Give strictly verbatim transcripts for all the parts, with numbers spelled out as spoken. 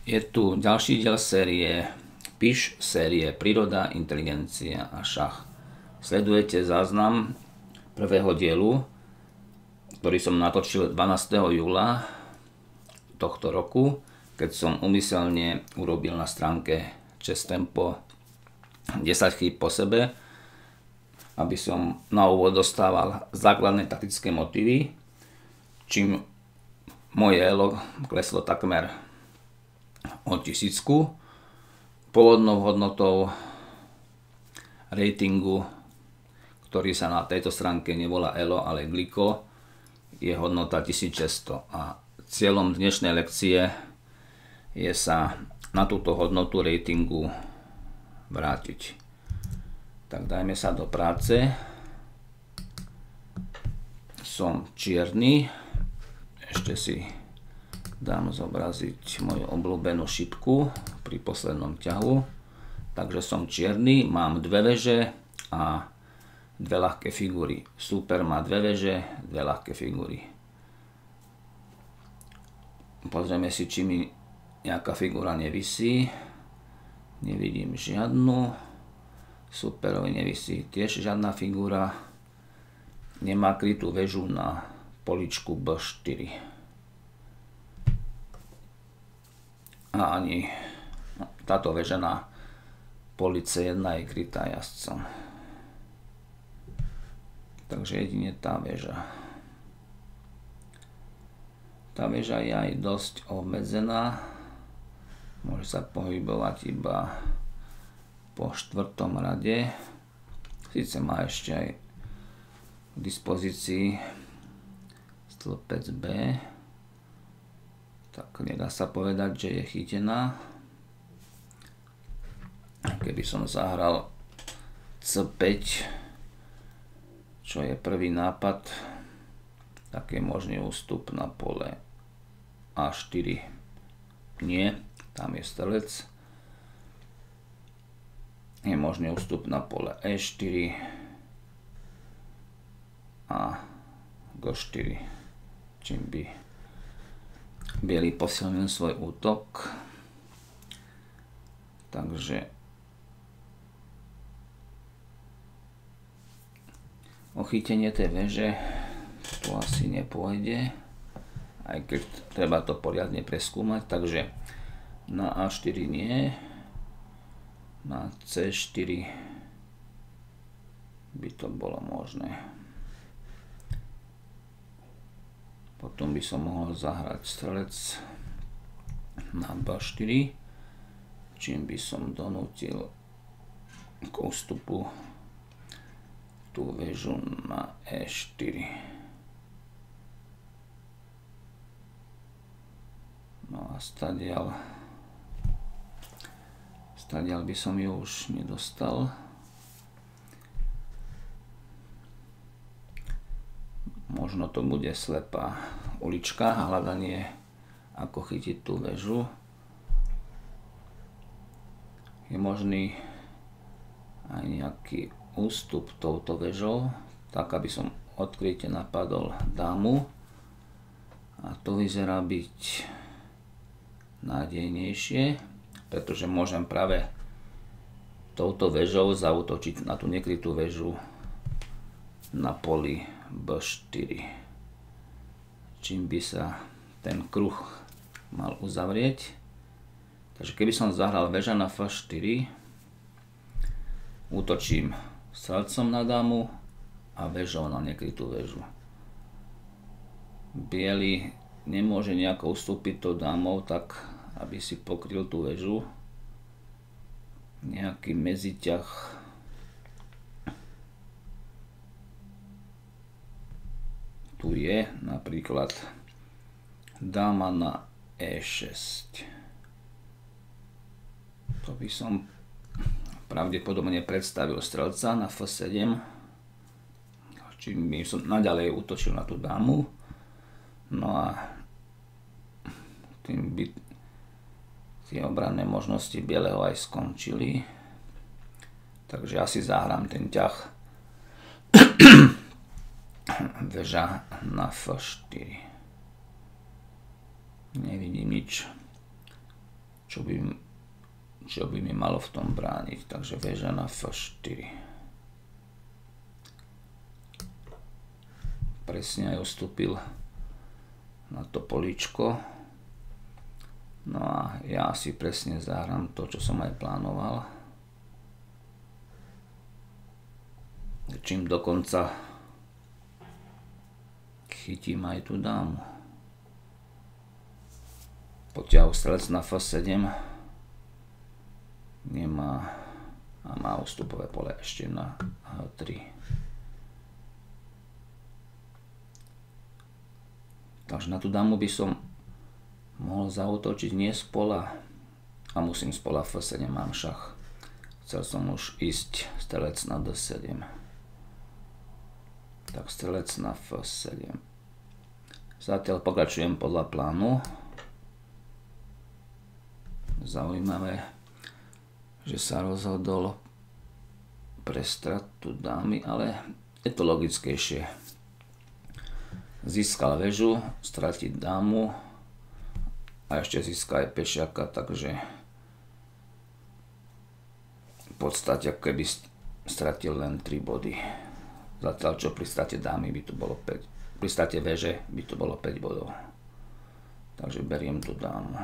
Je tu ďalší diel série Píš, série Príroda, inteligencia a šach. Sledujete záznam prvého dielu, ktorý som natočil dvanásteho júla tohto roku, keď som úmyselne urobil na stránke Chess Tempo desať chýb po sebe, aby som na úvod dostával základné taktické motívy, čím moje elo kleslo takmer o tisícku. Pôvodnou hodnotou ratingu, ktorý sa na tejto stránke nevolá elo, ale gliko, je hodnota tisícšesťsto. A cieľom dnešnej lekcie je sa na túto hodnotu ratingu vrátiť. Tak dajme sa do práce. Som čierny. Ešte si dám zobraziť moju obľúbenú šipku pri poslednom ťahu. Takže som čierny, mám dve veže a dve ľahké figúry. Súper má dve veže, dve ľahké figúry. Pozrieme si, či mi nejaká figúra nevisí. Nevidím žiadnu. Súperovi nevisí tiež žiadna figúra. Nemá krytú väžu na poličku bé štyri. A ani no, táto väža na police jedna je krytá jazdcom. Takže jedine tá väža. Tá väža je aj dosť obmedzená. Môže sa pohybovať iba po štvrtom rade. Sice má ešte aj k dispozícii stĺpec B. Tak nedá sa povedať, že je chytená. Keby som zahral cé päť, čo je prvý nápad, tak je možný ústup na pole á štyri. Nie, tam je strelec. Je možný ústup na pole é štyri a gé štyri, čím by bielý posilnil svoj útok. Takže o chytenie tej veže tu asi nepôjde, aj keď treba to poriadne preskúmať. Takže na á štyri nie, na cé štyri by to bolo možné. Potom by som mohol zahrať strelec na bé štyri, čím by som donútil k ústupu tú väžu na é štyri. No a stadiaľ, stadiaľ by som ju už nedostal. Možno to bude slepá ulička a hľadanie, ako chytiť tú väžu. Je možný aj nejaký ústup touto väžou, tak aby som odkryte napadol dámu. A to vyzerá byť nádejnejšie, pretože môžem práve touto väžou zaútočiť na tú nekrytú väžu na poli bé štyri. Čím by sa ten kruh mal uzavrieť. Takže keby som zahral väža na ef štyri, útočím strelcom na dámu a väžou na nekrytú väžu. Biely nemôže nejako ustúpiť tou dámou tak, aby si pokryl tú väžu. Nejaký meziťah tu je, napríklad dáma na é šesť. To by som pravdepodobne predstavil strelca na ef sedem, čím by som naďalej útočil na tú dámu. No a tým by tie obranné možnosti bieleho aj skončili. Takže asi zahrám ten ťah väža na ef štyri. Nevidím nič čo by, čo by mi malo v tom brániť. Takže väža na ef štyri. Presne aj ustúpil na to políčko. No a ja si presne zahrám to, čo som aj plánoval. Čím dokonca chytím aj tú dámu. Poťahu strelec na ef sedem nemá a má ústupové pole ešte na há tri. Takže na tú dámu by som mohol zaútočiť nie z pola a musím z pola ef sedem, mám šach. Chcel som už ísť strelec na dé sedem. Tak strelec na ef sedem. Zatiaľ pokračujem podľa plánu. Zaujímavé, že sa rozhodol pre stratu dámy, ale je to logickejšie. Získal väžu, stratiť dámu a ešte získa aj pešiaka, takže v podstate ako keby stratil len tri body. Zatiaľ čo pri strate dámy by to bolo päť. Pri strate väže by to bolo päť bodov. Takže beriem tú dámu.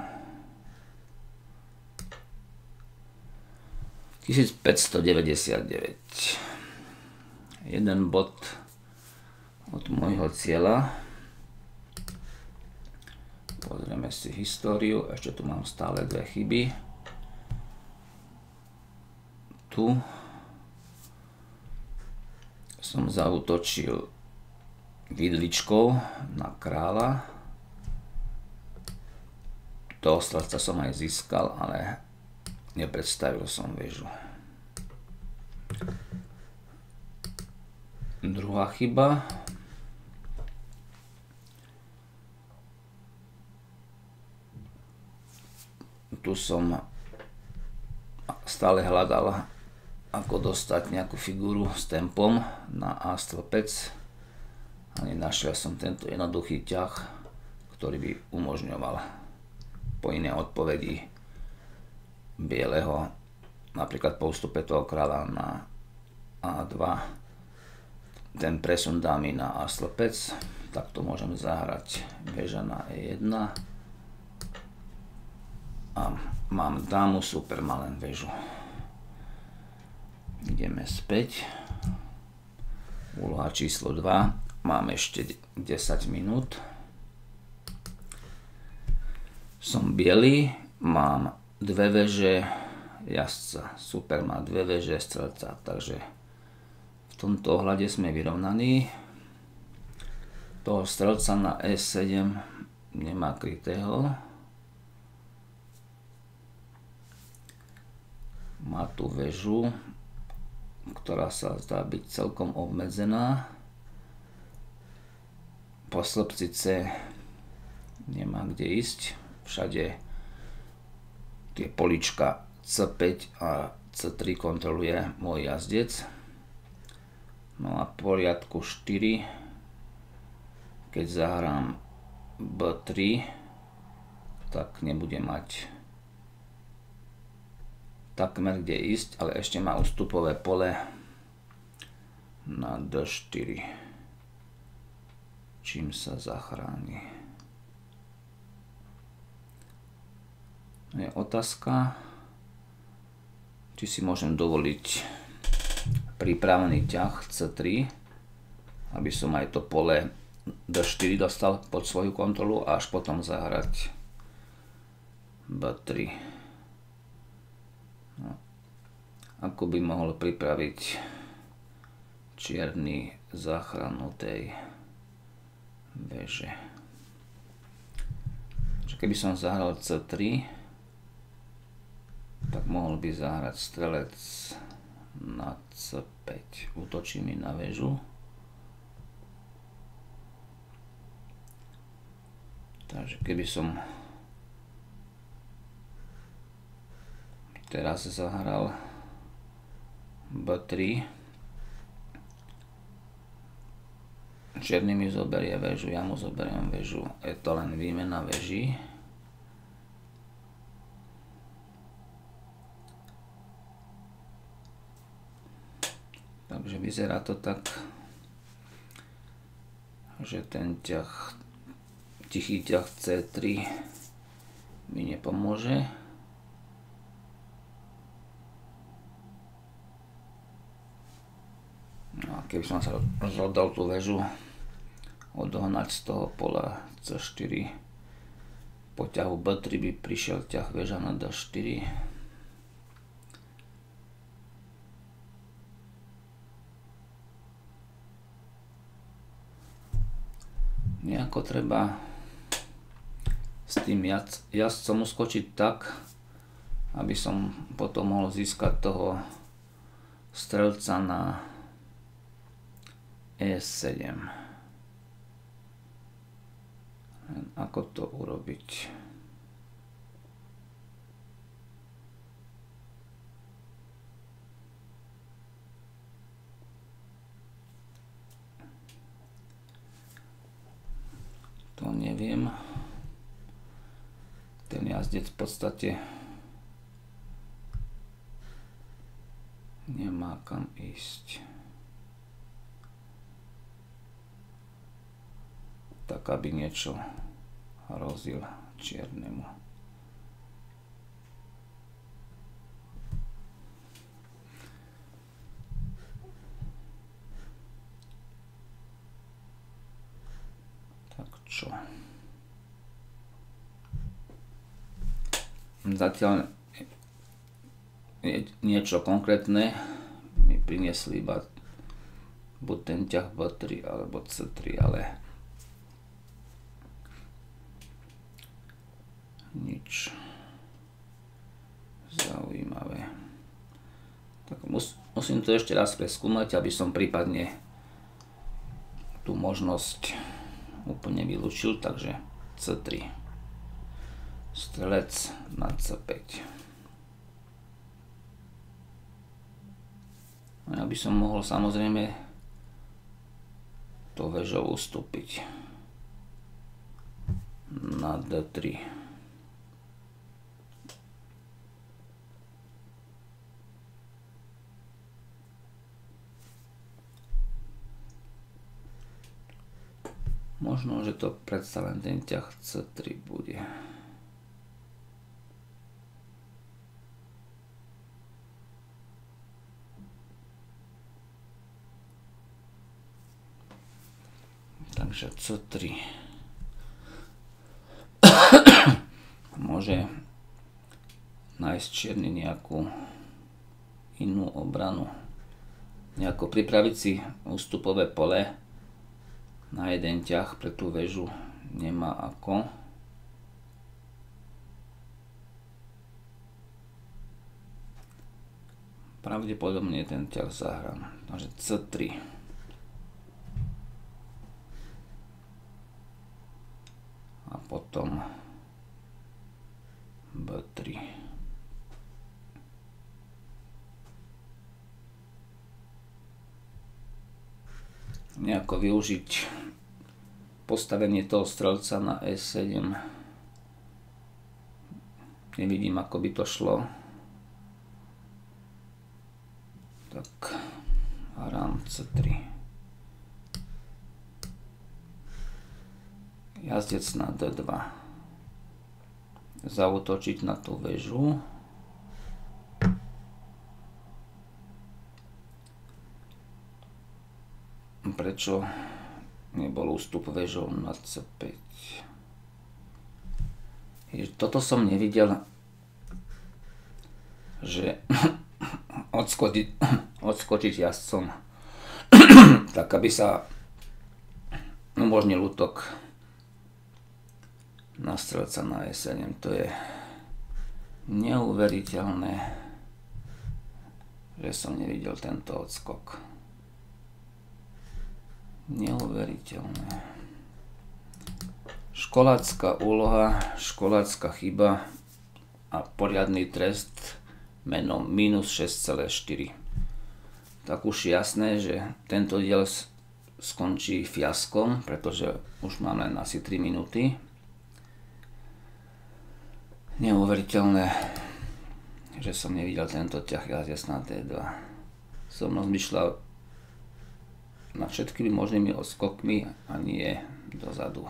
tisícpäťstodeväťdesiatdeväť. Jeden bod od môjho cieľa. Pozrieme si históriu. Ešte tu mám stále dve chyby. Tu som zaútočil vidličkou na kráľa. Toho strelca som aj získal, ale nepredstavil som väžu. Druhá chyba. Tu som stále hľadal, ako dostať nejakú figúru s tempom na á stĺpec. A nenašiel som tento jednoduchý ťah, ktorý by umožňoval po iné odpovedi bieleho, napríklad po ústupe toho kráľa na á dva, ten presun dámy na á stĺpec. Takto môžem zahrať väža na é jedna. A mám dámu, super, má len väžu. Ideme späť. Úloha číslo dva. Mám ešte desať minút. Som biely, mám dve väže jazdca. Super, má dve väže strelca, takže v tomto ohľade sme vyrovnaní. Toho strelca na é sedem nemá krytého. Má tu väžu, ktorá sa zdá byť celkom obmedzená. Po slupci C nemá kde ísť. Všade tie polička cé päť a cé tri kontroluje môj jazdec. No a poriadku štyri, keď zahrám bé tri, tak nebude mať takmer kde ísť, ale ešte má ústupové pole na dé štyri, čím sa zachráni. Je otázka, či si môžem dovoliť prípravný ťah cé tri, aby som aj to pole dé štyri dostal pod svoju kontrolu a až potom zahrať bé tri. No. Ako by mohol pripraviť čierny záchranu tej väže. Keby som zahral cé tri, tak mohol by zahrať strelec na cé päť. Útočí mi na väžu. Takže keby som teraz zahral bé tri, čierny mi zoberie väžu, ja mu zoberiem väžu. Je to len výmena väží. Takže vyzerá to tak, že ten ťah, tichý ťah cé tri mi nepomôže. No a keby som sa rozhodol tú väžu odohnať z toho pola cé štyri, po ťahu bé tri by prišiel ťah väža na dé štyri. Nejako treba s tým jazdcom uskočiť tak, aby som potom mohol získať toho strelca na é sedem. Ako to urobiť? To neviem. Ten jazdec v podstate nemá kam ísť. Tak aby niečo hrozil čiernemu. Tak čo? Zatiaľ niečo konkrétne mi priniesli iba buď ten ťah bé tri alebo cé tri, ale nič zaujímavé. Tak mus, musím to ešte raz preskúmať, aby som prípadne tú možnosť úplne vylúčil, takže cé tri. Strelec na cé päť. Ja by som mohol samozrejme to väžou ustúpiť na dé tri. Možno, že to predsa len ten ťah cé tri bude. Takže cé tri môže nájsť čierny nejakú inú obranu. Nejako pripraviť si ústupové pole na jeden ťah pre tú väžu nemá ako. Pravdepodobne ten ťah zahrám. Takže cé tri. A potom bé tri. Nejako využiť postavenie toho strelca na é sedem. Nevidím, ako by to šlo. Tak hrám cé tri. Jazdec na dé dva. Zaútočiť na tú väžu. Prečo nebol ústup väžou na cé päť? Toto som nevidel, že odskočiť, odskočiť jazdcom tak, aby sa umožnil útok na strelca na é sedem. To je neuveriteľné, že som nevidel tento odskok. Neuveriteľné. Školácka úloha, školácka chyba a poriadny trest menom mínus šesť celé štyri. Tak už jasné, že tento diel skončí fiaskom, pretože už máme len asi tri minúty. Neuveriteľné, že som nevidel tento ťah jazdec na dé dva. Som rozmýšľal, nad všetkými možnými odskokmi a nie dozadu.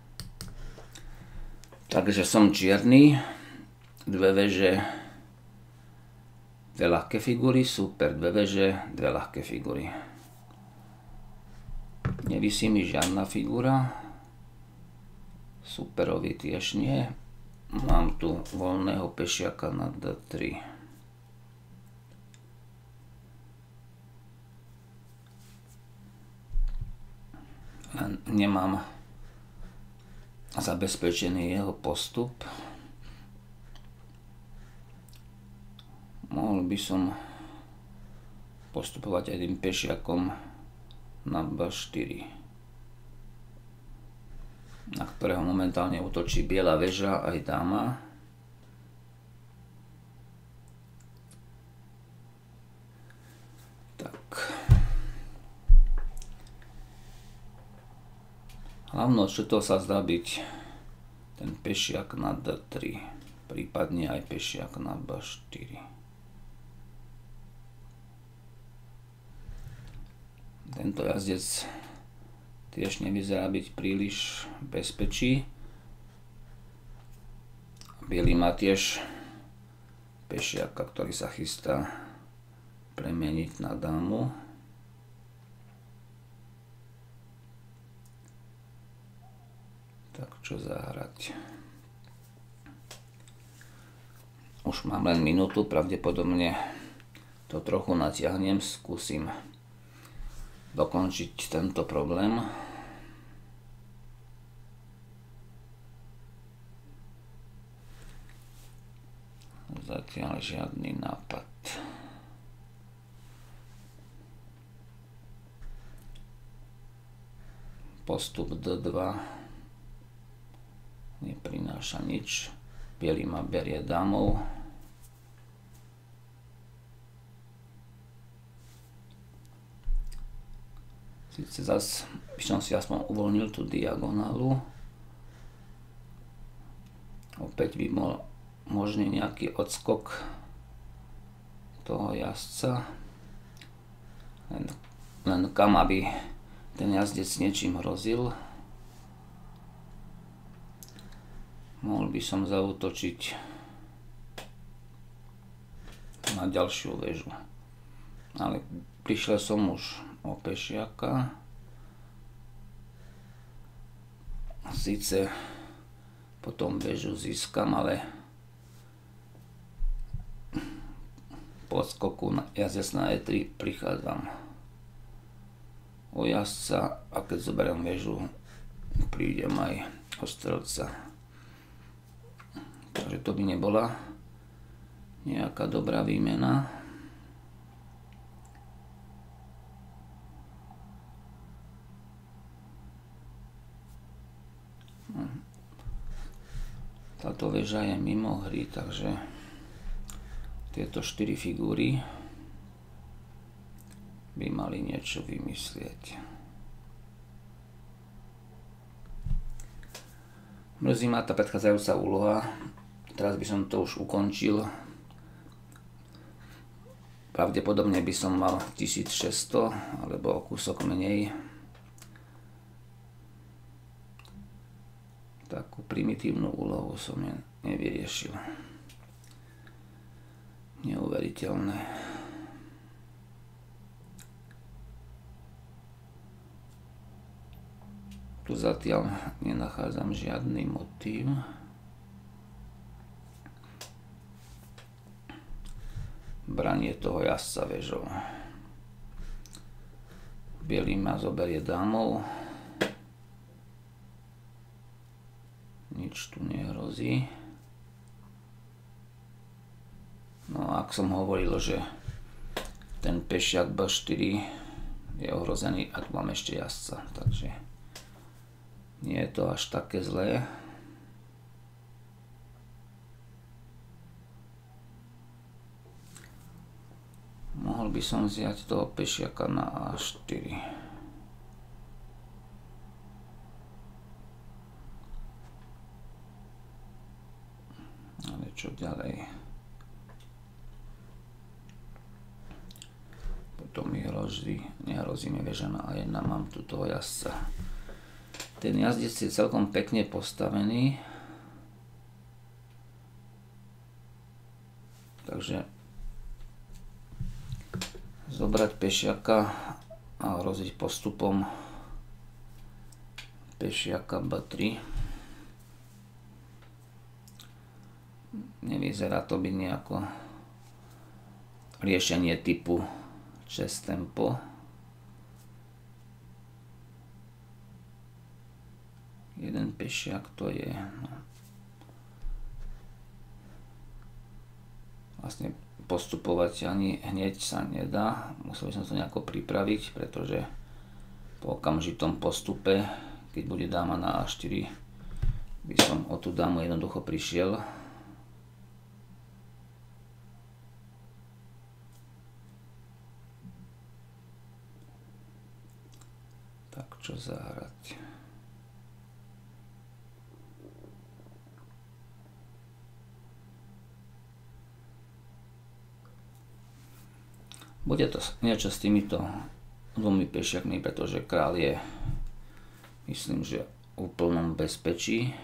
Takže som čierny, dve veže, dve ľahké figúry, super, dve veže, dve ľahké figúry. Nevisí mi žiadna figúra, superovi tiež nie. Mám tu voľného pešiaka na dé tri. Len nemám zabezpečený jeho postup. Mohol by som postupovať aj tým pešiakom na bé štyri, na ktorého momentálne útočí biela väža aj dáma. Tak. Hlavnou črtou sa zdá byť ten pešiak na dé tri, prípadne aj pešiak na bé štyri. Tento jazdec tiež nevyzerá byť príliš v bezpečí. Bielý má tiež pešiaka, ktorý sa chystá premeniť na dámu. Tak čo zahrať? Už mám len minútu, pravdepodobne to trochu natiahnem, skúsim dokončiť tento problém. Zatiaľ žiadny nápad. Postup dé dva neprináša nič. Bielý ma berie dámou. Sice zase by som si aspoň uvoľnil tú diagonálu. Opäť by bol možný nejaký odskok toho jazdca. Len, len kam, aby ten jazdec niečím hrozil. Mohol by som zaútočiť na ďalšiu väžu. Ale prišiel som už o pešiaka. Sice potom väžu získam, ale po skoku na jazdec na é tri prichádzam o jazdca a keď zoberiem väžu, prídem aj o strelca. Takže to by nebola nejaká dobrá výmena. Táto väža je mimo hry, takže tieto štyri figúry by mali niečo vymyslieť. Mrzí ma tá predchádzajúca úloha. Teraz by som to už ukončil. Pravdepodobne by som mal tisícšesťsto alebo o kúsok menej. Takú primitívnu úlohu som nevyriešil. Neuveriteľné. Tu zatiaľ nenachádzam žiadny motív. Branie toho jazdca väžou. Bielý ma zoberie dámou. Nič tu nehrozí. No a ak som hovoril, že ten pešiak bé štyri je ohrozený a tu mám ešte jazdca, takže nie je to až také zlé. Mohol by som vziať toho pešiaka na á štyri. Ale čo ďalej? to mi hrozí, nehrozí mi veža na á jedna, mám tu toho jazdca. Ten jazdec je celkom pekne postavený, takže zobrať pešiaka a hroziť postupom pešiaka bé tri. Nevyzerá to byť nejako riešenie typu chess tempo. Jeden pešiak to je, no, vlastne postupovať ani hneď sa nedá, musel by som to nejako pripraviť, pretože po okamžitom postupe, keď bude dáma na á štyri, by som o tú dámu jednoducho prišiel. Tak čo zahrať? Bude to niečo s týmito dvomi pešiakmi, pretože kráľ je, myslím, že v úplnom bezpečí.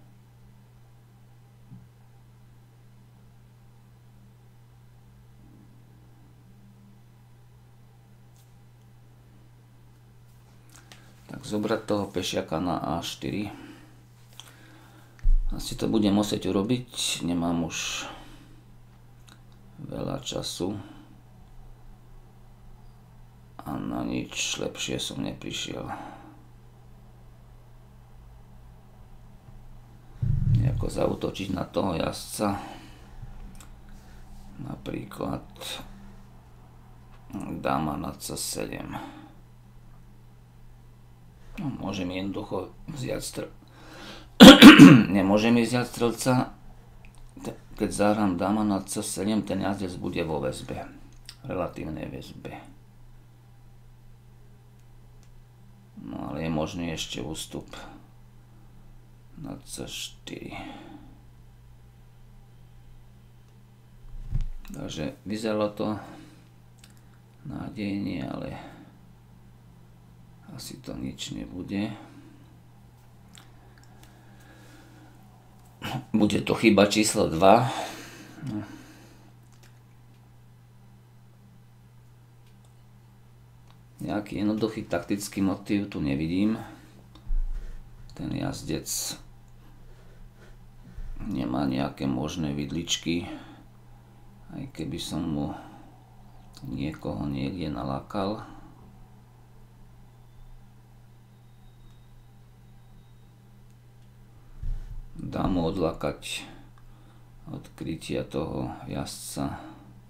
Tak zobrať toho pešiaka na á štyri. Asi to budem musieť urobiť, nemám už veľa času. A na nič lepšie som neprišiel. Nejako zaútočiť na toho jazdca. Napríklad dáma na cé sedem. No, môžem jednoducho vziať strel... Nemôžem vziať strelca. Keď zahrám dáma na cé sedem, ten jazdec bude vo väzbe. Relatívnej väzbe. No ale je možný ešte ústup na cé štyri. Takže vyzeralo to nádejne, ale asi to nič nebude. Bude to chyba číslo dva. No. Nejaký jednoduchý taktický motív tu nevidím. Ten jazdec nemá nejaké možné vidličky, aj keby som mu niekoho niekde nalákal. Dám mu odlákať od krytia toho jazdca.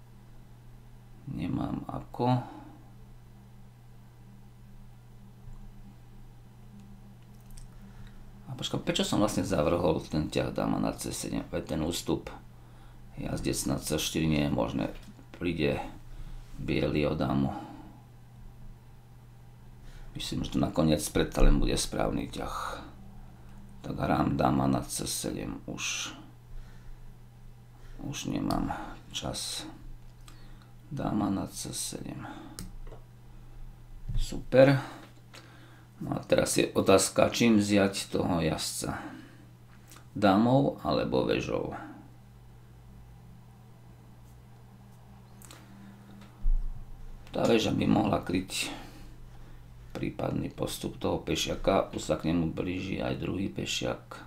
Nemám ako. A počkaj, prečo som vlastne zavrhol ten ťah dáma na cé sedem, ten ústup jazdec na cé štyri nie je možné, príde biely o dámu. Myslím, že to nakoniec predsa len bude správny ťah. Tak hrám dáma na cé sedem, už už nemám čas. Dáma na cé sedem. Super. No a teraz je otázka, čím vziať toho jazdca. Dámou alebo vežou. Tá väža by mohla kryť prípadný postup toho pešiaka, už sa k nemu blíži aj druhý pešiak.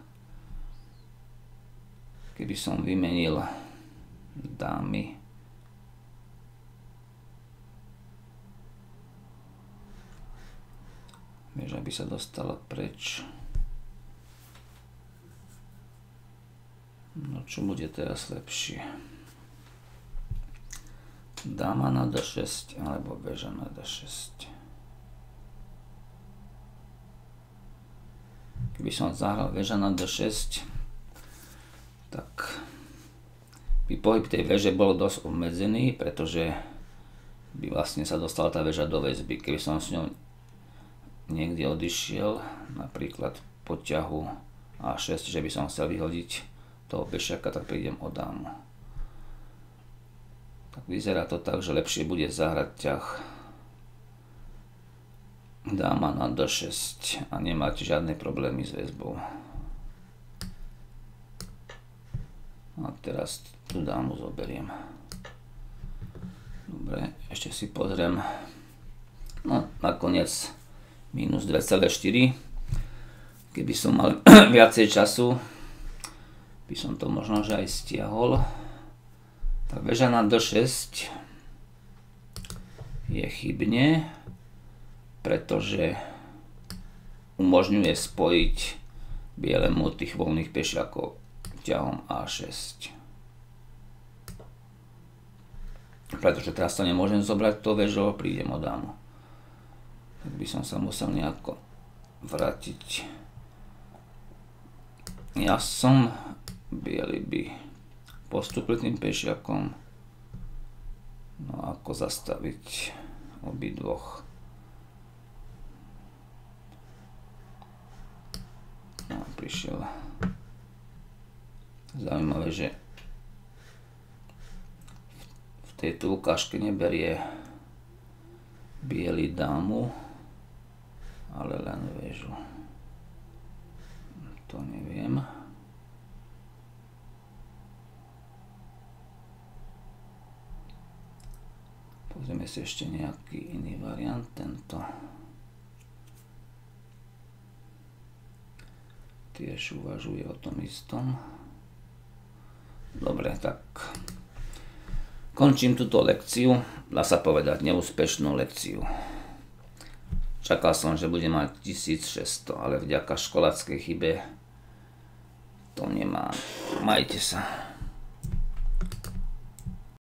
Keby som vymenil dámy, väža by sa dostala preč. No čo bude teraz lepšie? Dáma na dé šesť alebo väža na dé šesť. Keby som zahral väža na dé šesť, tak by pohyb tej väže bol dosť obmedzený, pretože by vlastne sa dostala tá väža do väzby. Keby som s ňou niekde odišiel, napríklad po ťahu á šesť, že by som chcel vyhodiť toho pešiaka, tak prídem o dámu. Tak vyzerá to tak, že lepšie bude zahrať ťah dáma na dé šesť a nemáte žiadne problémy s väzbou. A teraz tú dámu zoberiem. Dobre, ešte si pozriem. No, nakoniec mínus dva celé štyri. Keby som mal viacej času, by som to možno že aj stiahol. Tak väža na dé šesť je chybne, pretože umožňuje spojiť bielemu tých voľných pešiakov ťahom á šesť. Pretože teraz to nemôžem zobrať to väžo, prídem o dámu. Tak by som sa musel nejako vrátiť. Ja som biely by postúpil tým pešiakom. No ako zastaviť obidvoch. No, prišiel. Zaujímavé, že v tejto ukážke neberie biely dámu, ale len väžu. To neviem. Pozrieme si ešte nejaký iný variant, tento. Tiež uvažuje o tom istom. Dobre, tak končím túto lekciu, dá sa povedať neúspešnú lekciu. Čakal som, že budem mať tisícšesťsto, ale vďaka školáckej chybe to nemám. Majte sa.